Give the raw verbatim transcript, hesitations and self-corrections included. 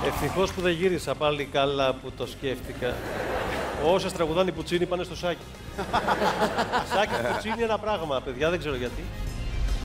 Ευτυχώς που δεν γύρισα πάλι καλά που το σκέφτηκα. Όσες τραγουδάνε οι Πουτσίνοι πάνε στο Σάκη. Σάκη Πουτσίνοι ένα πράγμα, παιδιά, δεν ξέρω γιατί.